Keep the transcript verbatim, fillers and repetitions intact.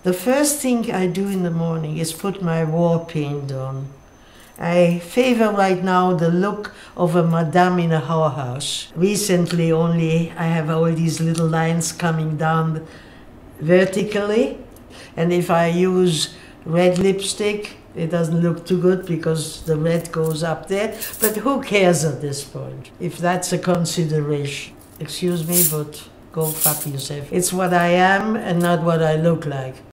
The first thing I do in the morning is put my war paint on. I favor right now the look of a madame in a whorehouse. Recently only I have all these little lines coming down vertically, and if I use red lipstick it doesn't look too good because the red goes up there, but who cares at this point if that's a consideration. Excuse me, but go fuck yourself. It's what I am and not what I look like.